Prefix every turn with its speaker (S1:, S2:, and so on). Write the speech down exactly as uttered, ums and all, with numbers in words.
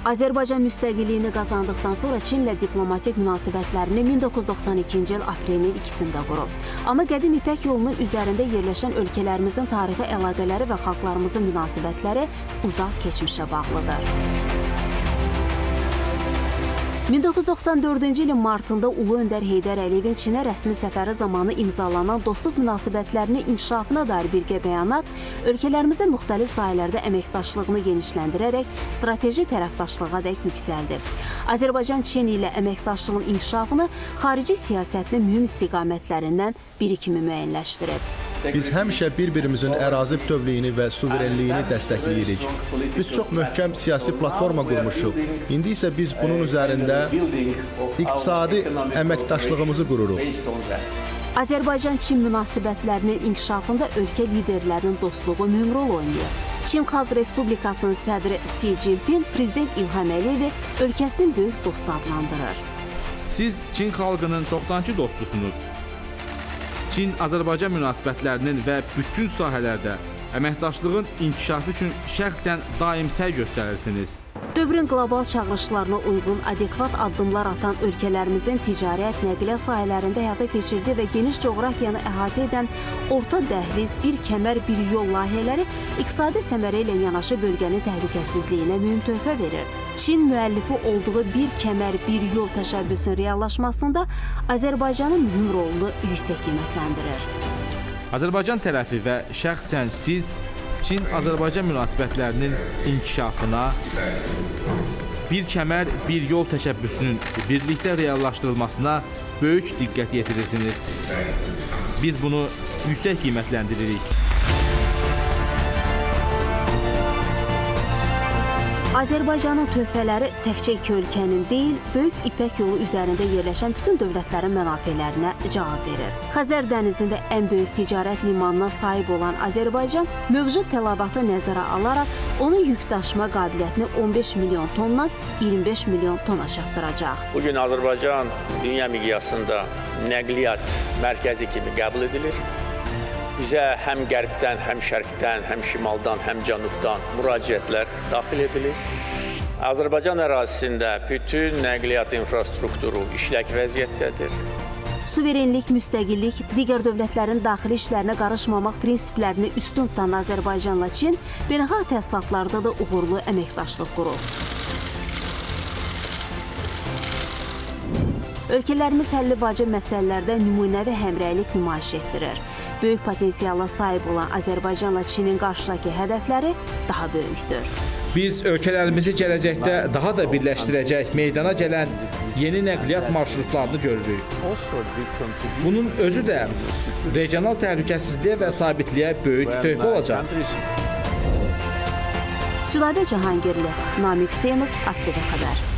S1: Azərbaycan müstəqilliyini qazandıqdan sonra Çinlə diplomatik münasibətlərini min doqquz yüz doxsan ikinci il aprelin ikisində qurub. Amma qədim İpək yolunun üzərində yerləşən ölkələrimizin tarixi əlaqələri və xalqlarımızın münasibətləri uzaq keçmişə bağlıdır. min doqquz yüz doxsan dördüncü ilin martında Ulu Öndər Heydər Əliyevin Çinə rəsmi səfəri zamanı imzalanan dostluq münasibətlərinin inkişafına dair birgə bəyanat ölkələrimizin müxtəlif sahələrdə əməkdaşlığını genişləndirərək strateji tərəfdaşlığa dək yüksəldi. Azərbaycan-Çin ilə əməkdaşlığın inkişafını xarici siyasətinin mühüm istiqamətlərindən biri kimi müəyyənləşdirib.
S2: Biz həmişə bir-birimizin ərazi bütövlüyünü və suverenliyini dəstəkləyirik. Biz çox möhkəm siyasi platforma qurmuşuq. İndi isə biz bunun üzərində iqtisadi əməkdaşlığımızı qururuq.
S1: Azərbaycan-Çin münasibətlərinin inkişafında ölkə liderlərinin dostluğu mühüm rol oynayır. Çin Xalq Respublikasının sədri Xi Jinping Prezident İlham Əliyevi ölkəsinin böyük dostu adlandırır.
S3: Siz Çin xalqının çoxdankı dostusunuz. Çin-Azərbaycan münasibətlərinin və bütün sahələrdə əməkdaşlığın inkişafı üçün şəxsən daim səy göstərirsiniz.
S1: Dövrün qlobal çağırışlarına uyğun adekvat addımlar atan ölkələrimizin ticarət, nəqliyyat sahələrində həyata keçirdiyi və geniş coğrafiyanı əhatə edən orta dəhliz, bir kəmər, bir yol layihələri iqtisadi səmərə ilə yanaşı bölgənin təhlükəsizliyinə mühüm töhfə verir. Çin müəllifi olduğu bir kəmər, bir yol təşəbbüsünün reallaşmasında Azərbaycanın mühüm rolunu yüksək qiymətləndirir.
S3: Azərbaycan tərəfi və şəxsən siz Çin-Azərbaycan münasibətlərinin inkişafına bir kəmər, bir yol təşəbbüsünün birlikdə reallaşdırılmasına böyük diqqət yetirirsiniz. Biz bunu yüksək qiymətləndiririk.
S1: Azərbaycanın töhfələri təkcə iki ölkənin deyil, Böyük İpək yolu üzərində yerləşən bütün dövlətlərin mənafələrinə cavab verir. Xəzər dənizində ən böyük ticarət limanına sahib olan Azərbaycan mövcud tələbatı nəzərə alaraq onun yük daşıma qabiliyyətini on beş milyon tondan iyirmi beş milyon tona çatdıracaq.
S4: Bugün Azərbaycan dünya miqyasında nəqliyyat mərkəzi kimi qəbul edilir. Bizə həm qərbdən, həm şərqdən, həm şimaldan, həm cənubdan müraciətlər daxil edilir. Azərbaycan ərazisində bütün nəqliyyat infrastrukturu işlək vəziyyətdədir.
S1: Suverenlik, müstəqillik, digər dövlətlərin daxili işlərinə qarışmamaq prinsiplərini üstün tutan Azərbaycanla Çin beynəlxalq təsisatlarda da uğurlu əməkdaşlıq qurur. Ölkələrimiz həlli vacib məsələlərdə nümunəvi həmrəylik nümayiş etdirir. Böyük potensiala sahib olan Azərbaycanla Çinin qarşıdakı hədəfləri daha böyükdür.
S3: Biz ölkələrimizi gələcəkdə daha da birləşdirəcək meydana gələn yeni nəqliyyat marşrutlarını görürük. Bunun özü də regional təhlükəsizliyə və sabitliyə böyük töhfə olacaq.
S1: Sülavə Cahangirli, Namiq Hüseynov, AzTV xəbər.